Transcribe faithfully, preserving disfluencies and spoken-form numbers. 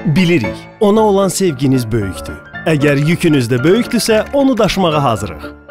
Bilirik, ona olan sevginiz böyükdür. Əgər yükünüz də böyükdürsə, onu daşımağa hazırıq.